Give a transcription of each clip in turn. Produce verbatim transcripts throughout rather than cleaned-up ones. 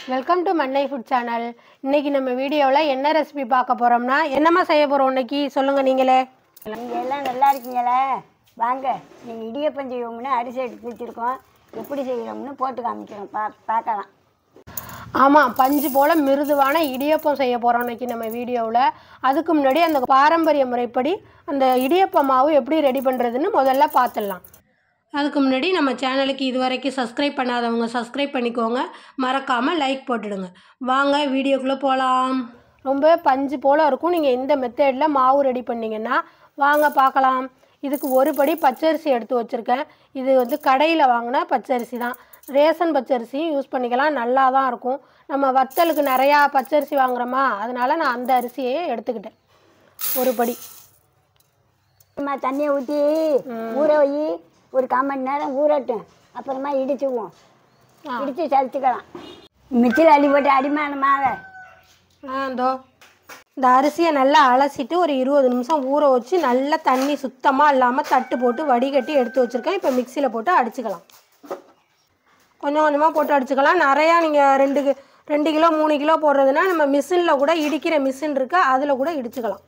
Welcome to Mannai food channel. இன்னைக்கு நம்ம வீடியோவில் என்ன ரெசிபி பார்க்க போகிறோம்னா, என்னம்மா செய்ய போகிறோம் இன்னைக்கு சொல்லுங்கள் நீங்களே. நீங்கள் எல்லாம் நல்லா இருக்கீங்களே, வாங்க நீங்கள் இடியப்பம் செய்வோம்னு அரிசி எடுத்து வச்சுருக்கோம். எப்படி செய்கிறோம்னு போட்டு காமிக்கிறோம், பா பார்க்கலாம். ஆமாம், பஞ்சு போல் மிருதுவான இடியப்பம் செய்ய போகிறோம் இன்னைக்கு நம்ம வீடியோவில். அதுக்கு முன்னாடி அந்த பாரம்பரிய முறைப்படி அந்த இடியப்ப மாவு எப்படி ரெடி பண்ணுறதுன்னு முதல்ல பார்த்துடலாம். அதுக்கு முன்னாடி நம்ம சேனலுக்கு இது வரைக்கும் சப்ஸ்கிரைப் பண்ணாதவங்க சப்ஸ்கிரைப் பண்ணிக்கோங்க, மறக்காமல் லைக் போட்டுடுங்க. வாங்க வீடியோக்குள்ளே போகலாம். ரொம்ப பஞ்சு போல் இருக்கும். நீங்கள் இந்த மெத்தடில் மாவு ரெடி பண்ணிங்கன்னா வாங்க பார்க்கலாம். இதுக்கு ஒரு படி பச்சரிசி எடுத்து வச்சுருக்கேன். இது வந்து கடையில் வாங்கின பச்சரிசி தான். ரேஷன் பச்சரிசியும் யூஸ் பண்ணிக்கலாம், நல்லா தான் இருக்கும். நம்ம வத்தலுக்கு நிறையா பச்சரிசி வாங்குகிறோமா, அதனால் நான் அந்த அரிசியே எடுத்துக்கிட்டேன். ஒரு படி தண்ணியை ஊற்றி ஊற வை, ஒரு கால் மணி நேரம் ஊறட்டும். அப்புறமா இடிச்சுக்குவோம், இடித்து சளிச்சுக்கலாம். மிச்சில் அள்ளி போட்டு அடிமான மாவை இதோ இந்த அரிசியை நல்லா அலசிட்டு ஒரு இருபது நிமிஷம் ஊற வச்சு நல்லா தண்ணி சுத்தமாக இல்லாமல் தட்டு போட்டு வடிகட்டி எடுத்து வச்சுருக்கேன். இப்போ மிக்சியில் போட்டு அடிச்சுக்கலாம். கொஞ்சம் கொஞ்சமாக போட்டு அடிச்சுக்கலாம். நிறையா நீங்கள் ரெண்டு ரெண்டு கிலோ மூணு கிலோ போடுறதுனா நம்ம மிஷினில் கூட இடிக்கிற மிஷின் இருக்குது, அதில் கூட இடிச்சுக்கலாம்.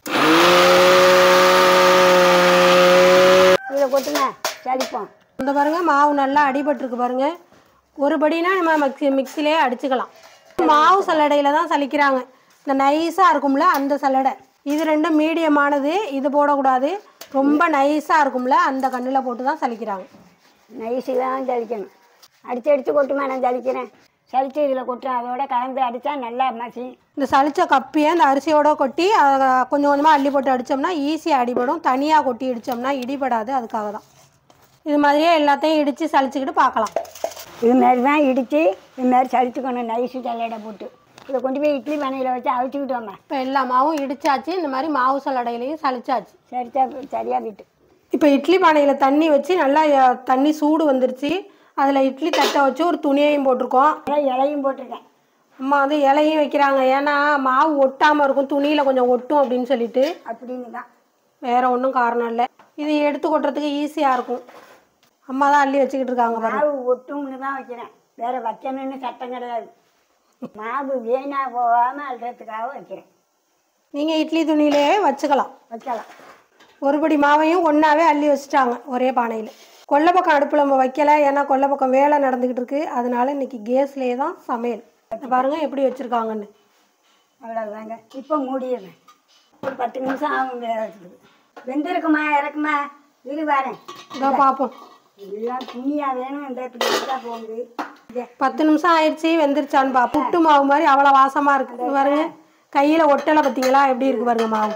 இதில் கொட்டுங்க, சளிப்போம். இந்த பாருங்கள், மாவு நல்லா அடிபட்டுருக்கு பாருங்கள். ஒரு படினா நம்ம மிக்சி மிக்சிலே அடிச்சுக்கலாம். மாவு சல்லடையில் தான் சலிக்கிறாங்க, இந்த நைஸாக இருக்கும்ல அந்த சல்லடை. இது ரெண்டும் மீடியமானது, இது போடக்கூடாது. ரொம்ப நைஸாக இருக்கும்ல அந்த கண்ணில் போட்டு தான் சலிக்கிறாங்க. நைஸு தான் சலிக்கணும். அடித்து அடித்து கொட்டுமா, நான் சலிக்கிறேன். சளிச்சு இதில் கொட்டுறேன், அதோட கலந்து அடித்தா நல்லா மசி. இந்த சளிச்ச கப்பியை இந்த அரிசியோடு கொட்டி அதை கொஞ்சம் கொஞ்சமாக அள்ளி போட்டு அடித்தோம்னா ஈஸியாக அடிபடும். தனியாக கொட்டி இடித்தோம்னா இடிபடாது, அதுக்காக தான். இது மாதிரியே எல்லாத்தையும் இடித்து சளிச்சுக்கிட்டு பார்க்கலாம். இது மாதிரி தான் இடித்து இது மாதிரி சளிச்சுக்கணும், நைஸு சல்லடை போட்டு. இதை கொண்டு போய் இட்லி பானையில் வச்சு அவிச்சுக்கிட்டு வாங்க. இப்போ எல்லா மாவும் இடித்தாச்சு, இந்த மாதிரி மாவு சல்லடையிலையும் சளிச்சாச்சு. சரிச்சா சரியாக போயிட்டு இப்போ இட்லி பானையில் தண்ணி வச்சு நல்லா தண்ணி சூடு வந்துருச்சு. அதில் இட்லி தட்டை வச்சு ஒரு துணியையும் போட்டிருக்கோம். இலையும் போட்டிருக்கேன். அம்மா வந்து இலையும் வைக்கிறாங்க, ஏன்னா மாவு ஒட்டாமல் இருக்கும், துணியில் கொஞ்சம் ஒட்டும் அப்படின்னு சொல்லிட்டு. அப்படின்னு தான், வேறு ஒன்றும் காரணம் இல்லை. இது எடுத்து கொட்டுறதுக்கு ஈஸியாக இருக்கும். அம்மா தான் அள்ளி வச்சுக்கிட்டு இருக்காங்க. மாவு ஒட்டும்னு தான் வைக்கிறேன், வேறு வைக்கணும்னு சட்டம் கிடையாது. மாவு வீணாக போகாமல் அல்றதுக்காக வைக்கிறேன். நீங்கள் இட்லி துணியிலே வச்சுக்கலாம், வைக்கலாம். ஒரு படி மாவையும் ஒன்றாவே அள்ளி வச்சுட்டாங்க ஒரே பானையில். கொல்லை பக்கம் அடுப்பில் நம்ம வைக்கலை, ஏன்னா கொல்லை பக்கம் வேலை நடந்துக்கிட்டு இருக்குது. அதனால இன்றைக்கி கேஸ்லேயே தான் சமையல். பாருங்கள் எப்படி வச்சுருக்காங்கன்னு. அவ்வளோதாங்க. இப்போ மூடிடுறேன், ஒரு பத்து நிமிஷம் ஆகும். வெந்திருக்குமா இறக்குமா இரு வரேன், இதோ பார்ப்போம். எல்லாம் துணியாக வேணும், இந்த இப்படி தான் போகுது. பத்து நிமிஷம் ஆயிடுச்சு, வெந்துருச்சான்னு பா. புட்டு மாவு மாதிரி அவ்வளோ வாசமாக இருக்குது பாருங்க. கையில் ஒட்டலை பார்த்தீங்களா, எப்படி இருக்குது பாருங்க. மாவு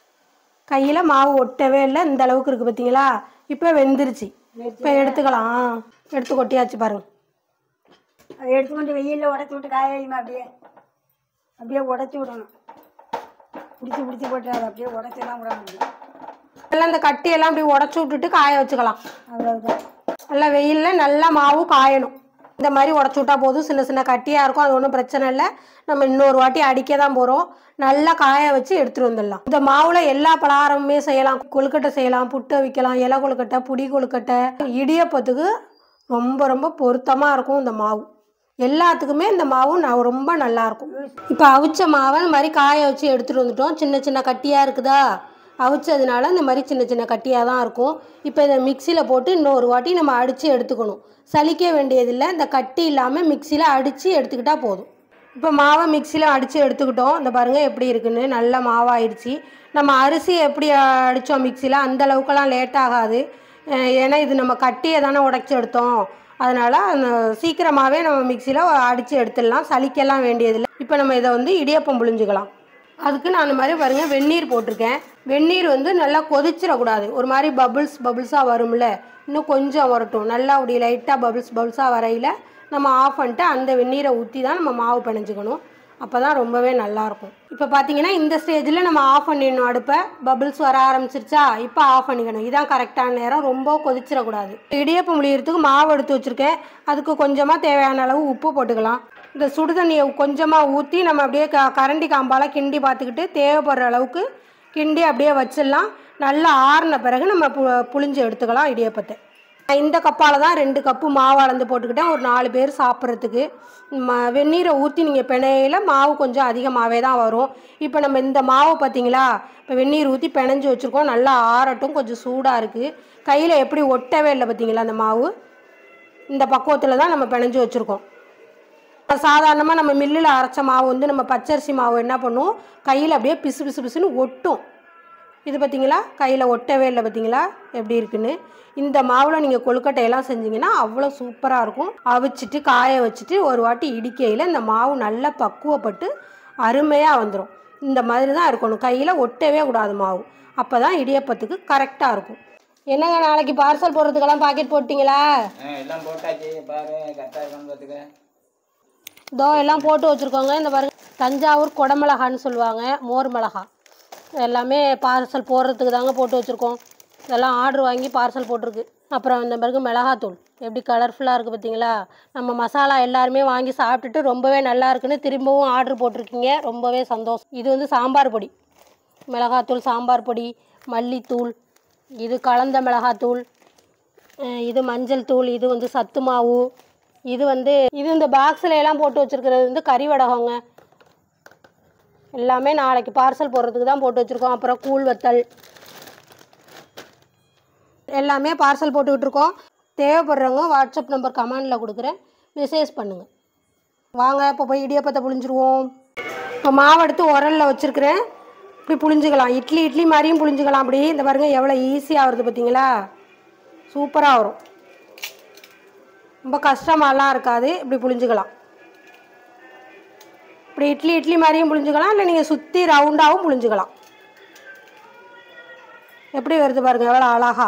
கையில் மாவு ஒட்டவே இல்லை, இந்த அளவுக்கு இருக்குது பார்த்தீங்களா. இப்போ வெந்துருச்சு. இப்போ எடுத்துக்கலாம், எடுத்து கொட்டியாச்சு பாருங்க. அதை எடுத்துக்கொண்டு வெயிலில் உடச்சி விட்டு காய வைமா, அப்படியே அப்படியே உடச்சி விடணும். பிடிச்சி பிடிச்சி போட்டு அதை அப்படியே உடச்செல்லாம் விட முடியும். எல்லாம் இந்த கட்டியெல்லாம் அப்படி உடச்சி விட்டுட்டு காய வச்சுக்கலாம். அவ்வளோதான். நல்லா வெயிலில் நல்லா மாவு காயணும். இந்த மாதிரி உடச்சி விட்டா போதும். சின்ன சின்ன கட்டியாக இருக்கும், அது ஒன்றும் பிரச்சனை இல்லை. நம்ம இன்னொரு வாட்டி அடிக்க தான் போகிறோம். நல்லா காய வச்சு எடுத்துகிட்டு வந்துடலாம். இந்த மாவில் எல்லா பலகாரமுமே செய்யலாம். கொழுக்கட்டை செய்யலாம், புட்டு வைக்கலாம், இலை கொழுக்கட்டை, புடி கொழுக்கட்டை, இடியப்பத்துக்கு ரொம்ப ரொம்ப பொருத்தமாக இருக்கும் இந்த மாவு. எல்லாத்துக்குமே இந்த மாவு நான் ரொம்ப நல்லாயிருக்கும். இப்போ அவிச்ச மாவை இந்த மாதிரி காய வச்சு எடுத்துகிட்டு வந்துட்டோம். சின்ன சின்ன கட்டியாக இருக்குதா, அவிச்சதுனால இந்த மாதிரி சின்ன சின்ன கட்டியாக தான் இருக்கும். இப்போ இதை மிக்சியில் போட்டு இன்னொரு வாட்டி நம்ம அடித்து எடுத்துக்கணும். சலிக்க வேண்டியதில்லை, இந்த கட்டி இல்லாமல் மிக்சியில் அடித்து எடுத்துக்கிட்டால் போதும். இப்போ மாவை மிக்சியில் அடித்து எடுத்துக்கிட்டோம். இந்த பாருங்கள் எப்படி இருக்குன்னு, நல்ல மாவாயிடுச்சு. நம்ம அரிசி எப்படி அடித்தோம் மிக்சியில் அந்த அளவுக்கெல்லாம் லேட் ஆகாது, ஏன்னா இது நம்ம கட்டியை தானே உடைச்சி எடுத்தோம். அதனால் சீக்கிரமாகவே நம்ம மிக்சியில் அடித்து எடுத்துடலாம், சலிக்கலாம் வேண்டியதில்லை. இப்போ நம்ம இதை வந்து இடியப்பம் புழிஞ்சிக்கலாம். அதுக்கு நான் இந்த மாதிரி பாருங்கள் வெந்நீர் போட்டிருக்கேன். வெந்நீர் வந்து நல்லா கொதிச்சிடக்கூடாது, ஒரு மாதிரி பபுள்ஸ் பபுள்ஸாக வரும்ல, இன்னும் கொஞ்சம் வரட்டும். நல்லா அப்படி லைட்டாக பபுள்ஸ் பபுள்ஸாக வரையில் நம்ம ஆஃப் பண்ணிட்டு அந்த வெந்நீரை ஊற்றி தான் நம்ம மாவு பிணைஞ்சிக்கணும். அப்போ தான் ரொம்பவே நல்லாயிருக்கும். இப்போ பார்த்தீங்கன்னா இந்த ஸ்டேஜில் நம்ம ஆஃப் பண்ணிடணும் அடுப்பை. பபுள்ஸ் வர ஆரம்பிச்சிருச்சா, இப்போ ஆஃப் பண்ணிக்கணும். இதான் கரெக்டான நேரம், ரொம்ப கொதிச்சிடக்கூடாது. இடியப்பம் புளியறதுக்கு மாவு எடுத்து வச்சுருக்கேன். அதுக்கு கொஞ்சமாக தேவையான அளவு உப்பு போட்டுக்கலாம். இந்த சுடுதண்ணியை கொஞ்சமாக ஊற்றி நம்ம அப்படியே க கரண்டி காம்பால் கிண்டி பார்த்துக்கிட்டு தேவைப்படுற அளவுக்கு கிண்டி அப்படியே வச்சிடலாம். நல்லா ஆறின பிறகு நம்ம பு புளிஞ்சு எடுத்துக்கலாம் இடியப்பத்தை. இந்த கப்பால் தான் ரெண்டு கப்பு மாவு அளந்து போட்டுக்கிட்டேன் ஒரு நாலு பேர் சாப்பிட்றதுக்கு. ம வெந்நீரை ஊற்றி நீங்கள் பிணையில மாவு கொஞ்சம் அதிகமாகவே தான் வரும். இப்போ நம்ம இந்த மாவு பார்த்தீங்களா, இப்போ வெந்நீர் ஊற்றி பிணைஞ்சு வச்சுருக்கோம். நல்லா ஆறட்டும், கொஞ்சம் சூடாக இருக்குது. கையில் எப்படி ஒட்டவே இல்லை பார்த்தீங்களா அந்த மாவு. இந்த பக்குவத்தில் தான் நம்ம பிணைஞ்சு வச்சுருக்கோம். சாதாரணமாக நம்ம மில்லில் அரைச்ச மாவு வந்து நம்ம பச்சரிசி மாவு என்ன பண்ணுவோம், கையில் அப்படியே பிசு பிசு பிசுன்னு ஒட்டும். இது பார்த்தீங்களா, கையில் ஒட்டவே இல்லை பார்த்தீங்களா எப்படி இருக்குன்னு. இந்த மாவில் நீங்கள் கொழுக்கட்டையெல்லாம் செஞ்சிங்கன்னா அவ்வளோ சூப்பராக இருக்கும். அவிச்சிட்டு காய வச்சுட்டு ஒரு வாட்டி இடிக்கையில் இந்த மாவு நல்லா பக்குவப்பட்டு அருமையாக வந்துடும். இந்த மாதிரி தான் இருக்கணும், கையில் ஒட்டவே கூடாது மாவு. அப்போ தான் இடியப்பத்துக்கு கரெக்டாக இருக்கும். என்னங்க நாளைக்கு பார்சல் போடுறதுக்கெல்லாம் பாக்கெட் போட்டிங்களா? எல்லாம் போட்டாச்சு, பாரு கரெக்டாக இருக்கான்னு பார்த்துக்க. தோ எல்லாம் போட்டு வச்சுருக்கோங்க. இந்த பாருங்க, தஞ்சாவூர் குடமிளகான்னு சொல்லுவாங்க, மோர் மிளகா. எல்லாமே பார்சல் போடுறதுக்கு தாங்க போட்டு வச்சுருக்கோம். இதெல்லாம் ஆர்டர் வாங்கி பார்சல் போட்டிருக்கு. அப்புறம் இந்த பிறகு மிளகாத்தூள் எப்படி கலர்ஃபுல்லாக இருக்குது பார்த்தீங்களா. நம்ம மசாலா எல்லாருமே வாங்கி சாப்பிட்டுட்டு ரொம்பவே நல்லா இருக்குன்னு திரும்பவும் ஆர்டர் போட்டிருக்கீங்க, ரொம்பவே சந்தோஷம். இது வந்து சாம்பார் பொடி, மிளகாத்தூள் சாம்பார் பொடி, மல்லித்தூள், இது கலந்த மிளகாத்தூள், இது மஞ்சள் தூள், இது வந்து சத்து மாவு, இது வந்து இது இந்த பாக்ஸில் எல்லாம் போட்டு வச்சுருக்கிறது வந்து கறி வடகங்க. எல்லாமே நாளைக்கு பார்சல் போடுறதுக்கு தான் போட்டு வச்சுருக்கோம். அப்புறம் கூழ் வத்தல் எல்லாமே பார்சல் போட்டுக்கிட்டு இருக்கோம். தேவைப்படுறவங்க வாட்ஸ்அப் நம்பர் கமெண்டில் கொடுக்குறேன், மெசேஜ் பண்ணுங்கள். வாங்க இப்போ போய் இடியப்பத்தை புழிஞ்சிருவோம். இப்போ மாவு எடுத்து உரலில் வச்சுருக்கிறேன். இப்படி புழிஞ்சிக்கலாம், இட்லி இட்லி மாதிரியும் புழிஞ்சிக்கலாம். அப்படி இந்த பாருங்கள் எவ்வளோ ஈஸியாக வருது பார்த்தீங்களா, சூப்பராக வரும். ரொம்ப கஷ்டமாலாம் இருக்காது. இப்படி புழிஞ்சிக்கலாம். இப்படி இட்லி இட்லி மாதிரியும் புழிஞ்சிக்கலாம், இல்லை நீங்கள் சுற்றி ரவுண்டாகவும் புழிஞ்சிக்கலாம். எப்படி வருது பாருங்கள் எவ்வளோ அழகா.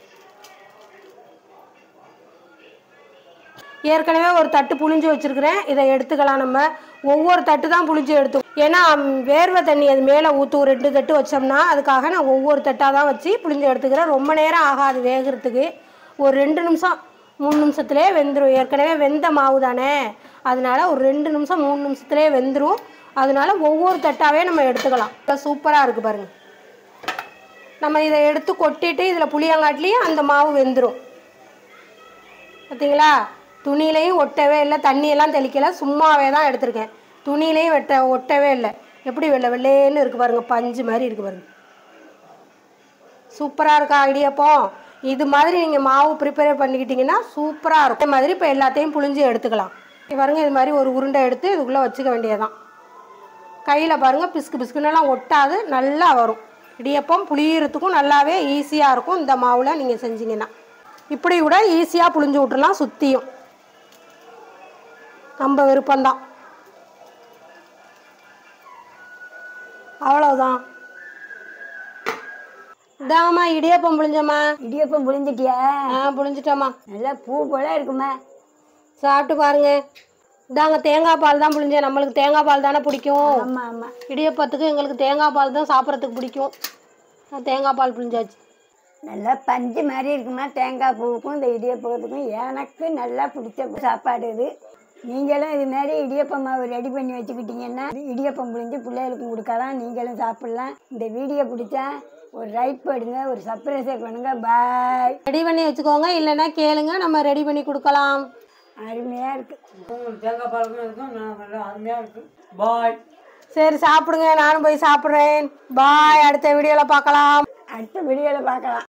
ஏற்கனவே ஒரு தட்டு புழிஞ்சு வச்சுருக்கிறேன், இதை எடுத்துக்கலாம். நம்ம ஒவ்வொரு தட்டு தான் புழிஞ்சு எடுத்து, ஏன்னா வேர்வை தண்ணி அது மேலே ஊற்றும். ரெண்டு தட்டு வச்சோம்னா அதுக்காக நான் ஒவ்வொரு தட்டாக தான் வச்சு புழிஞ்சு எடுத்துக்கிறேன். ரொம்ப நேரம் ஆகாது வேகிறதுக்கு, ஒரு ரெண்டு நிமிஷம் மூணு நிமிஷத்துலேயே வெந்துடும். ஏற்கனவே வெந்த மாவு தானே, அதனால ஒரு ரெண்டு நிமிஷம் மூணு நிமிஷத்துலேயே வெந்துடும். அதனால ஒவ்வொரு தட்டாகவே நம்ம எடுத்துக்கலாம். இப்போ சூப்பராக இருக்குது பாருங்கள். நம்ம இதை எடுத்து கொட்டிட்டு இதில் புளியங்காட்டிலையும் அந்த மாவு வெந்துடும் பார்த்தீங்களா. துணியிலையும் ஒட்டவே இல்லை, தண்ணியெல்லாம் தெளிக்கலை, சும்மாவே தான் எடுத்திருக்கேன். துணியிலையும் வெட்ட ஒட்டவே இல்லை. எப்படி வெள்ளை வெள்ளேன்னு இருக்குது பாருங்கள், பஞ்சு மாதிரி இருக்குது பாருங்கள். சூப்பராக இருக்கா இடியப்பம். இது மாதிரி நீங்கள் மாவு ப்ரிப்பேர் பண்ணிக்கிட்டிங்கன்னா சூப்பராக இருக்கும். அதே மாதிரி இப்போ எல்லாத்தையும் புழிஞ்சு எடுத்துக்கலாம். பாருங்கள், இது மாதிரி ஒரு உருண்டை எடுத்து இதுக்குள்ளே வச்சுக்க வேண்டியதான். கையில் பாருங்கள் பிஸ்கு பிஸ்குன்னெல்லாம் ஒட்டாது, நல்லா வரும். இடியப்பம் புளியறதுக்கும் நல்லாவே ஈஸியாக இருக்கும் இந்த மாவில் நீங்கள் செஞ்சிங்கன்னா. இப்படி கூட ஈஸியாக புழிஞ்சு விட்டுலாம், சுற்றியும் நம்ம விருப்பம்தான். அவ்வளோதான். இதாங்கம்மா இடியப்பம் புழிஞ்சம்மா. இடியப்பம் புழிஞ்சிட்டியா? ஆ புழிஞ்சிட்டோம்மா. நல்லா பூ போல இருக்குமா, சாப்பிட்டு பாருங்க. இதாங்க தேங்காய் பால் தான் புழிஞ்சேன். நம்மளுக்கு தேங்காய் பால் தானே பிடிக்கும். ஆமாம் ஆமாம், இடியப்பத்துக்கு எங்களுக்கு தேங்காய் பால் தான் சாப்பிட்றதுக்கு பிடிக்கும். தேங்காய் பால் புழிஞ்சாச்சு. நல்லா பஞ்சு மாதிரி இருக்குமா தேங்காய் பூவுக்கும் இந்த இடியப்பத்துக்கும். எனக்கு நல்லா பிடிச்ச சாப்பாடு இது. நீங்களும் இது மாதிரி இடியப்பம் மாவு ரெடி பண்ணி வச்சுக்கிட்டிங்கன்னா இடியப்பம் புழிஞ்சு பிள்ளைகளுக்கும் கொடுக்கலாம், நீங்களும் சாப்பிட்லாம். இந்த வீடியோ பிடிச்சா ஒரு லைக் பண்ணுங்க, ஒரு சப்ஸ்கிரைப் பண்ணுங்க. பாய். ரெடி பண்ணி வச்சுக்கோங்க, இல்லைன்னா கேளுங்க, நம்ம ரெடி பண்ணி கொடுக்கலாம். அருமையாக இருக்குது. தேங்காய் பாலுக்கும் இருக்கும், நல்லா அருமையாக இருக்குது. பாய். சரி சாப்பிடுங்க, நானும் போய் சாப்பிட்றேன். பாய். அடுத்த வீடியோவில் பார்க்கலாம். அடுத்த வீடியோவில் பார்க்கலாம்.